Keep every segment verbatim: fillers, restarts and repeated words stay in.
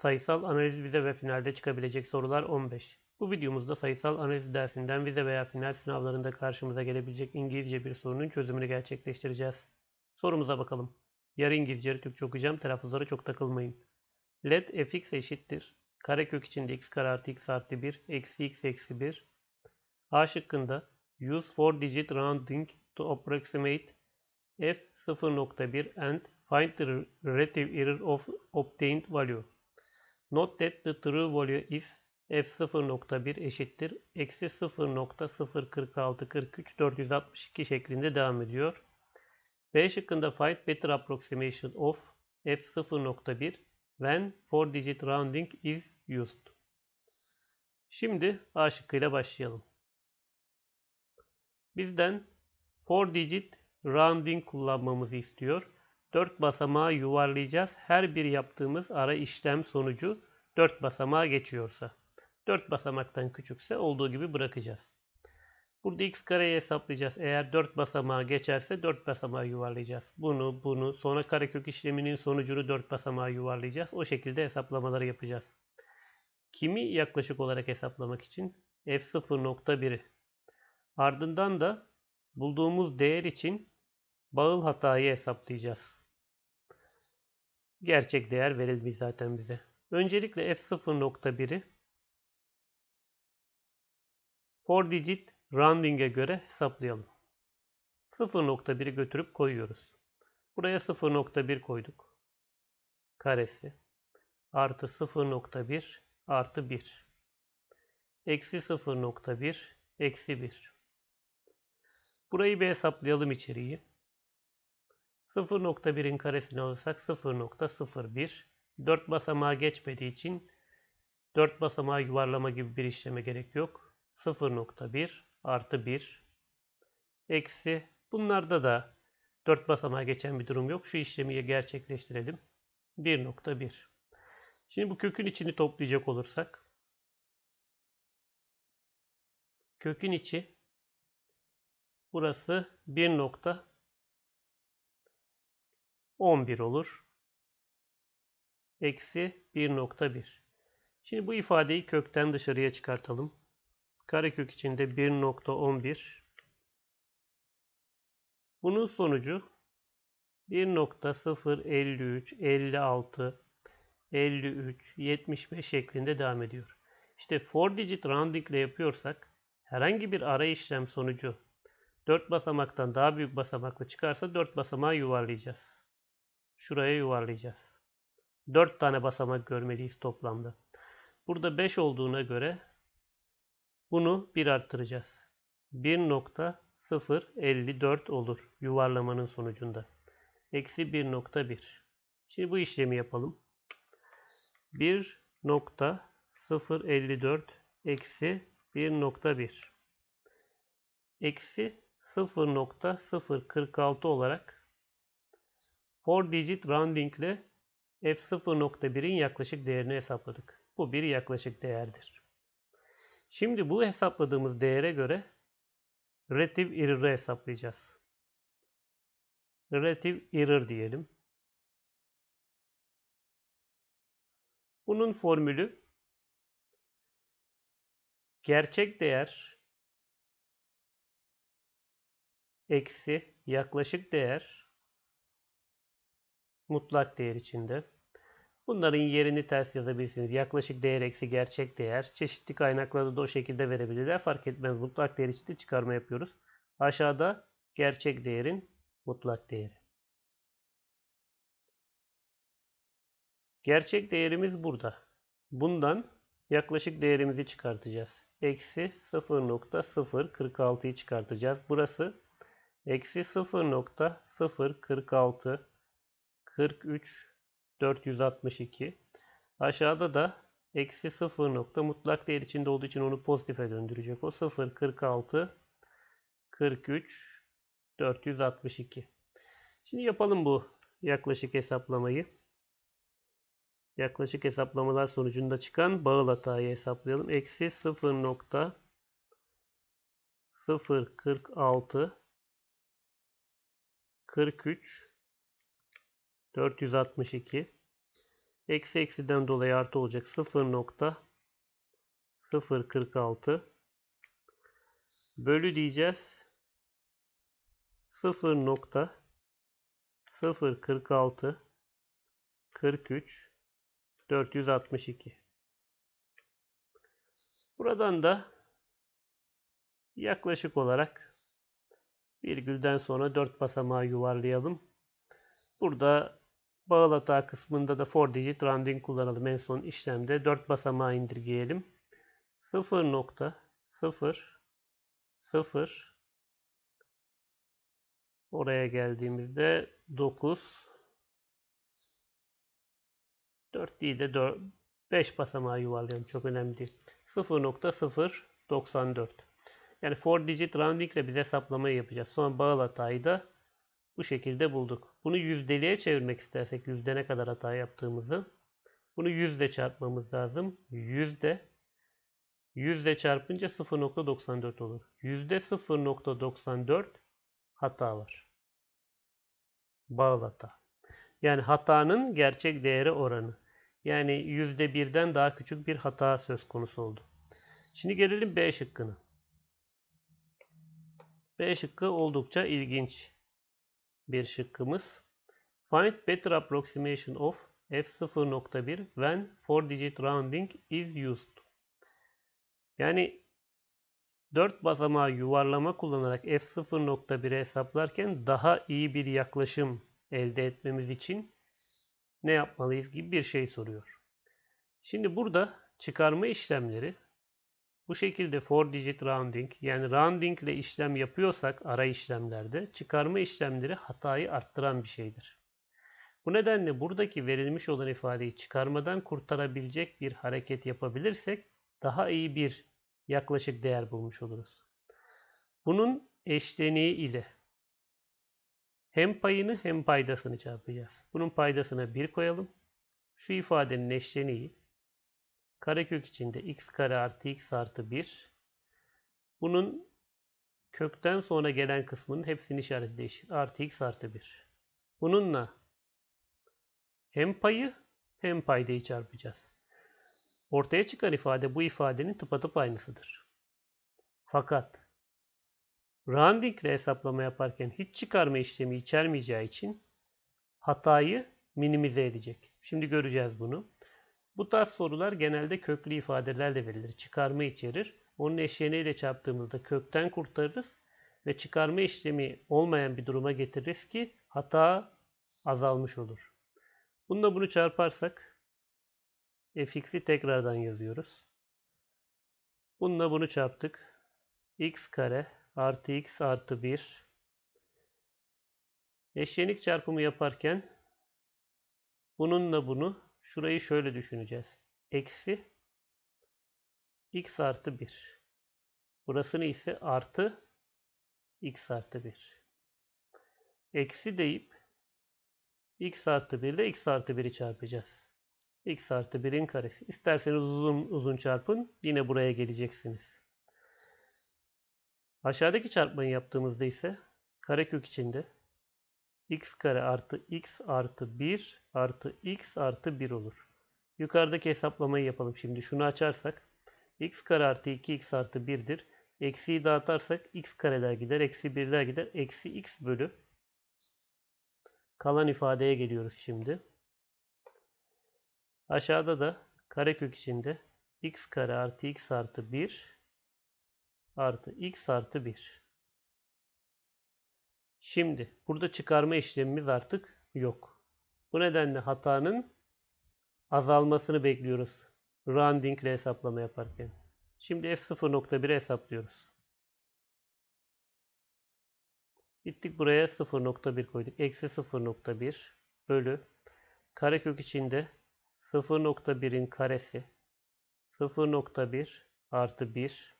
Sayısal analiz vize ve finalde çıkabilecek sorular on beş. Bu videomuzda sayısal analiz dersinden vize veya final sınavlarında karşımıza gelebilecek İngilizce bir sorunun çözümünü gerçekleştireceğiz. Sorumuza bakalım. Yarı İngilizce, yarı Türkçe okuyacağım. Telaffuzlara çok takılmayın. Let fx eşittir. Karekök içinde x kare artı x artı bir eksi x eksi bir. A şıkkında use four digit rounding to approximate f sıfır nokta bir and find the relative error of obtained value. Note that the true value is f sıfır nokta bir eşittir eksi sıfır nokta sıfır kırk altı kırk üç dört yüz altmış iki şeklinde devam ediyor. B şıkkında find better approximation of f sıfır nokta bir when four digit rounding is used. Şimdi A şıkkıyla başlayalım. Bizden four digit rounding kullanmamızı istiyor. dört basamağı yuvarlayacağız. Her bir yaptığımız ara işlem sonucu dört basamağa geçiyorsa. dört basamaktan küçükse olduğu gibi bırakacağız. Burada x kareyi hesaplayacağız. Eğer dört basamağa geçerse dört basamağı yuvarlayacağız. Bunu, bunu, sonra karekök işleminin sonucunu dört basamağa yuvarlayacağız. O şekilde hesaplamaları yapacağız. Kimi yaklaşık olarak hesaplamak için? f sıfır nokta bir'i. Ardından da bulduğumuz değer için bağıl hatayı hesaplayacağız. Gerçek değer verilmiş zaten bize. Öncelikle f sıfır nokta bir'i four digit rounding'e göre hesaplayalım. sıfır nokta bir'i götürüp koyuyoruz. Buraya sıfır nokta bir koyduk. Karesi artı sıfır nokta bir artı bir. Eksi sıfır nokta bir eksi bir. Burayı bir hesaplayalım içeriği. sıfır nokta bir'in karesini alırsak sıfır nokta sıfır bir. dört basamağa geçmediği için dört basamağı yuvarlama gibi bir işleme gerek yok. sıfır nokta bir artı bir eksi, bunlarda da dört basamağa geçen bir durum yok. Şu işlemi gerçekleştirelim. bir nokta bir. Şimdi bu kökün içini toplayacak olursak kökün içi burası bir nokta on bir olur. Eksi bir nokta bir. Şimdi bu ifadeyi kökten dışarıya çıkartalım. Karekök içinde bir nokta on bir. Bunun sonucu bir nokta sıfır elli üç, elli altı, elli üç, yetmiş beş şeklinde devam ediyor. İşte four digit rounding ile yapıyorsak herhangi bir ara işlem sonucu dört basamaktan daha büyük basamaklı çıkarsa dört basamağı yuvarlayacağız. Şuraya yuvarlayacağız. dört tane basamak görmeliyiz toplamda. Burada beş olduğuna göre bunu bir arttıracağız. bir nokta sıfır elli dört olur yuvarlamanın sonucunda. Eksi bir nokta bir. Şimdi bu işlemi yapalım. bir nokta sıfır elli dört eksi bir nokta bir. Eksi sıfır nokta sıfır kırk altı olarak four digit rounding ile f sıfır nokta bir'in yaklaşık değerini hesapladık. Bu bir yaklaşık değerdir. Şimdi bu hesapladığımız değere göre relative error'ı hesaplayacağız. Relative error diyelim. Bunun formülü gerçek değer eksi yaklaşık değer mutlak değer içinde. Bunların yerini ters yazabilirsiniz. Yaklaşık değer eksi gerçek değer. Çeşitli kaynaklarda da o şekilde verebilirler. Fark etmez. Mutlak değer için de çıkarma yapıyoruz. Aşağıda gerçek değerin mutlak değeri. Gerçek değerimiz burada. Bundan yaklaşık değerimizi çıkartacağız. Eksi sıfır nokta sıfır kırk altı'yı çıkartacağız. Burası eksi sıfır nokta sıfır kırk altı kırk üç dört yüz altmış iki. Aşağıda da eksi sıfır nokta mutlak değer içinde olduğu için onu pozitife döndürecek. O sıfır kırk altı kırk üç dört yüz altmış iki. Şimdi yapalım bu yaklaşık hesaplamayı. Yaklaşık hesaplamalar sonucunda çıkan bağıl hatayı hesaplayalım. Eksi sıfır nokta sıfır kırk altı kırk üç dört yüz altmış iki Eksi eksiden dolayı artı olacak. sıfır nokta sıfır kırk altı bölü diyeceğiz. sıfır nokta sıfır kırk altı kırk üç dört yüz altmış iki. Buradan da yaklaşık olarak virgülden sonra dört basamağı yuvarlayalım. Burada bağıl hata kısmında da four digit rounding kullanalım. En son işlemde dört basamağı indirgeyelim. sıfır nokta sıfır sıfır oraya geldiğimizde dokuz dört değil de dört, beş basamağı yuvarlayalım. Çok önemli değil. sıfır nokta sıfır doksan dört. Yani four digit rounding ile biz hesaplamayı yapacağız. Sonra bağıl hatayı da bu şekilde bulduk. Bunu yüzdeliğe çevirmek istersek yüzde ne kadar hata yaptığımızı bunu yüzde çarpmamız lazım. Yüzde yüzde çarpınca sıfır nokta doksan dört olur. Yüzde sıfır nokta doksan dört hata var. Bağıl hata. Yani hatanın gerçek değeri oranı. Yani yüzde birden daha küçük bir hata söz konusu oldu. Şimdi gelelim B şıkkına. B şıkkı oldukça ilginç bir şıkkımız. Find better approximation of f sıfır nokta bir when four digit rounding is used. Yani dört basamağı yuvarlama kullanarak f sıfır nokta bir'i hesaplarken daha iyi bir yaklaşım elde etmemiz için ne yapmalıyız gibi bir şey soruyor. Şimdi burada çıkarma işlemleri bu şekilde four digit rounding yani rounding ile işlem yapıyorsak ara işlemlerde çıkarma işlemleri hatayı arttıran bir şeydir. Bu nedenle buradaki verilmiş olan ifadeyi çıkarmadan kurtarabilecek bir hareket yapabilirsek daha iyi bir yaklaşık değer bulmuş oluruz. Bunun eşleniği ile hem payını hem paydasını çarpacağız. Bunun paydasına bir koyalım. Şu ifadenin eşleniği karekök içinde x kare artı x artı bir. Bunun kökten sonra gelen kısmının hepsinin işareti değişir. Artı x artı bir. Bununla hem payı hem paydayı çarpacağız. Ortaya çıkan ifade bu ifadenin tıpatıp aynısıdır. Fakat rounding ile hesaplama yaparken hiç çıkarma işlemi içermeyeceği için hatayı minimize edecek. Şimdi göreceğiz bunu. Bu tarz sorular genelde köklü ifadelerle verilir. Çıkarma içerir. Onun eşleniğiyle çarptığımızda kökten kurtarırız ve çıkarma işlemi olmayan bir duruma getiririz ki hata azalmış olur. Bununla bunu çarparsak fx'i tekrardan yazıyoruz. Bununla bunu çarptık. X kare artı x artı bir. Eşlenik çarpımı yaparken bununla bunu şurayı şöyle düşüneceğiz. Eksi x artı bir. Burasını ise artı x artı bir. Eksi deyip x artı bir ile x artı bir'i çarpacağız. X artı bir'in karesi. İsterseniz uzun uzun çarpın. Yine buraya geleceksiniz. Aşağıdaki çarpmayı yaptığımızda ise karekök içinde x kare artı x artı bir artı x artı bir olur. Yukarıdaki hesaplamayı yapalım. Şimdi şunu açarsak x kare artı iki x artı bir'dir. Eksiyi dağıtarsak x kareler gider. Eksi birler gider. Eksi x bölü. Kalan ifadeye geliyoruz şimdi. Aşağıda da karekök içinde x kare artı x artı bir artı x artı bir. Şimdi burada çıkarma işlemimiz artık yok. Bu nedenle hatanın azalmasını bekliyoruz. Rounding ile hesaplama yaparken. Şimdi f sıfır nokta bir'i hesaplıyoruz. Gittik buraya sıfır nokta bir koyduk. Eksi sıfır nokta bir bölü karekök içinde sıfır nokta bir'in karesi sıfır nokta bir artı bir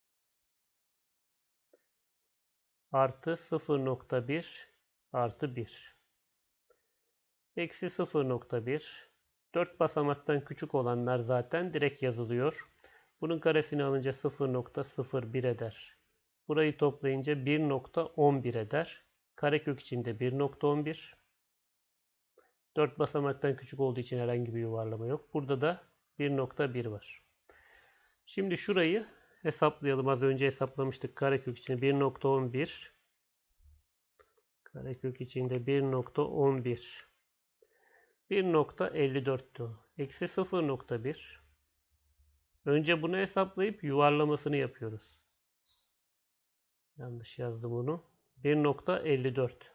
artı sıfır nokta bir artı bir. Eksi sıfır nokta bir. dört basamaktan küçük olanlar zaten direkt yazılıyor. Bunun karesini alınca sıfır nokta sıfır bir eder. Burayı toplayınca bir nokta on bir eder. Karekök içinde bir nokta on bir. dört basamaktan küçük olduğu için herhangi bir yuvarlama yok. Burada da bir nokta bir var. Şimdi şurayı hesaplayalım. Az önce hesaplamıştık. Karekök içinde bir nokta on bir. Karekök içinde bir nokta on bir. bir nokta elli dörttü. Eksi sıfır nokta bir. Önce bunu hesaplayıp yuvarlamasını yapıyoruz. Yanlış yazdım onu. bir nokta elli dört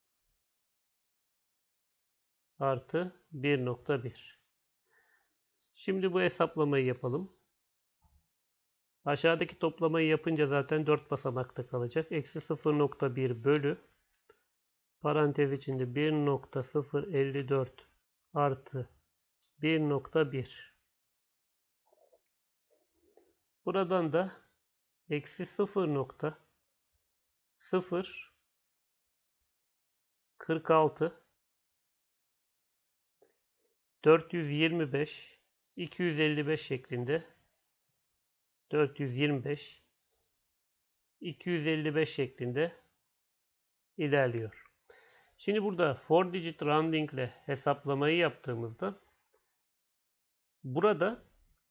artı bir nokta bir. Şimdi bu hesaplamayı yapalım. Aşağıdaki toplamayı yapınca zaten dört basamakta kalacak. Eksi sıfır nokta bir bölü parantez içinde bir nokta sıfır elli dört artı bir nokta bir. Buradan da eksi sıfır nokta sıfır kırk altı dört yüz yirmi beş iki yüz elli beş şeklinde dört yüz yirmi beş iki yüz elli beş şeklinde ilerliyor. Şimdi burada four digit rounding ile hesaplamayı yaptığımızda burada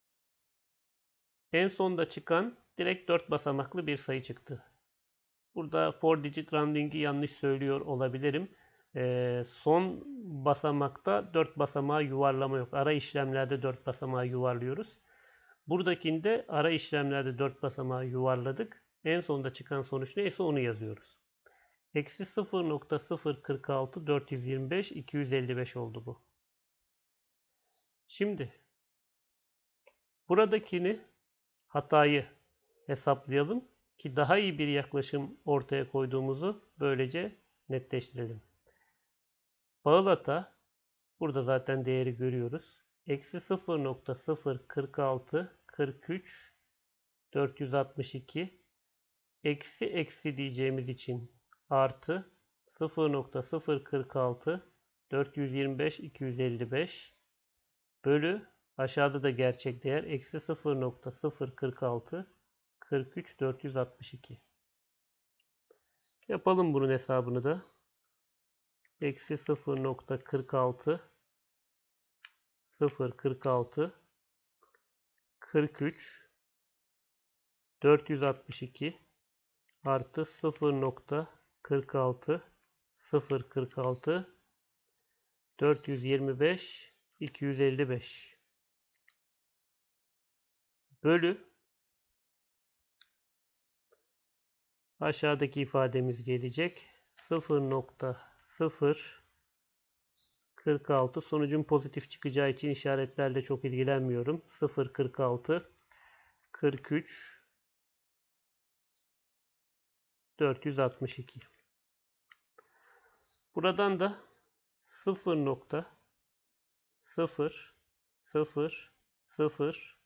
en sonda çıkan direkt dört basamaklı bir sayı çıktı. Burada four digit rounding'i yanlış söylüyor olabilirim. Ee, son basamakta dört basamağı yuvarlama yok. Ara işlemlerde dört basamağı yuvarlıyoruz. Buradakinde ara işlemlerde dört basamağı yuvarladık. En sonda çıkan sonuç neyse onu yazıyoruz. Eksi sıfır nokta sıfır kırk altı dört yüz yirmi beş iki yüz elli beş oldu bu. Şimdi buradakini hatayı hesaplayalım ki daha iyi bir yaklaşım ortaya koyduğumuzu böylece netleştirelim. Bağıl hata burada zaten değeri görüyoruz. Eksi sıfır nokta sıfır kırk altı kırk üç dört yüz altmış iki eksi eksi diyeceğimiz için artı sıfır nokta sıfır kırk altı dört yüz yirmi beş iki yüz elli beş bölü aşağıda da gerçek değer eksi sıfır nokta sıfır kırk altı kırk üç dört yüz altmış iki. Yapalım bunun hesabını da. Eksi sıfır nokta kırk altı sıfır kırk altı kırk üç dört yüz altmış iki artı sıfır nokta kırk altı sıfır kırk altı dört yüz yirmi beş iki yüz elli beş bölü aşağıdaki ifademiz gelecek. sıfır nokta sıfır kırk altı sonucun pozitif çıkacağı için işaretlerle çok ilgilenmiyorum. sıfır kırk altı kırk üç dört yüz altmış iki. Buradan da sıfır nokta sıfır sıfır sıfır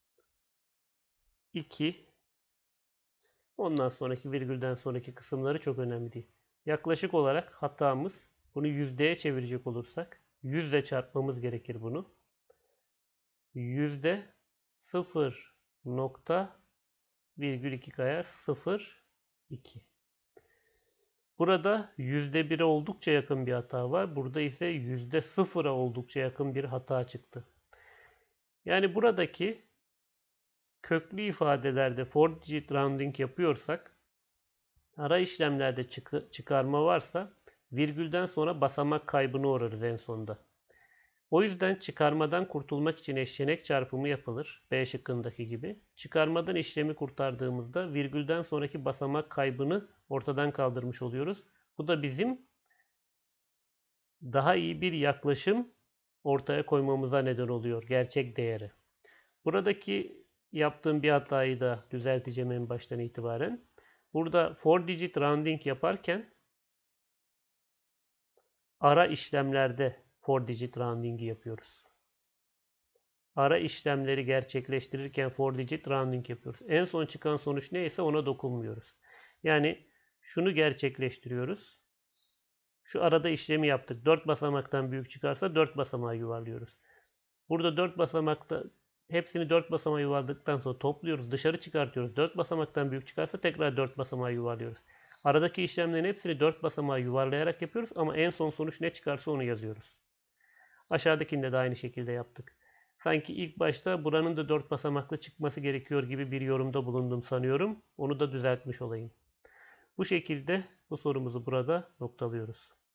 iki ondan sonraki virgülden sonraki kısımları çok önemli değil. Yaklaşık olarak hatamız bunu yüzdeye çevirecek olursak yüzle çarpmamız gerekir bunu. Yüzde sıfır nokta virgül iki kaya sıfır iki. Burada yüzde bire oldukça yakın bir hata var. Burada ise yüzde sıfıra oldukça yakın bir hata çıktı. Yani buradaki köklü ifadelerde four digit rounding yapıyorsak ara işlemlerde çık çıkarma varsa virgülden sonra basamak kaybına uğrarız en sonda. O yüzden çıkarmadan kurtulmak için eşlenek çarpımı yapılır. B şıkkındaki gibi. Çıkarmadan işlemi kurtardığımızda virgülden sonraki basamak kaybını ortadan kaldırmış oluyoruz. Bu da bizim daha iyi bir yaklaşım ortaya koymamıza neden oluyor. Gerçek değeri. Buradaki yaptığım bir hatayı da düzelteceğim en baştan itibaren. Burada four digit rounding yaparken ara işlemlerde four digit rounding'i yapıyoruz. Ara işlemleri gerçekleştirirken four digit rounding yapıyoruz. En son çıkan sonuç neyse ona dokunmuyoruz. Yani şunu gerçekleştiriyoruz. Şu arada işlemi yaptık. dört basamaktan büyük çıkarsa dört basamağı yuvarlıyoruz. Burada dört basamakta hepsini dört basamağa yuvarladıktan sonra topluyoruz. Dışarı çıkartıyoruz. dört basamaktan büyük çıkarsa tekrar dört basamağa yuvarlıyoruz. Aradaki işlemlerin hepsini dört basamağa yuvarlayarak yapıyoruz ama en son sonuç ne çıkarsa onu yazıyoruz. Aşağıdakinde de aynı şekilde yaptık. Sanki ilk başta buranın da dört basamaklı çıkması gerekiyor gibi bir yorumda bulundum sanıyorum. Onu da düzeltmiş olayım. Bu şekilde bu sorumuzu burada noktalıyoruz.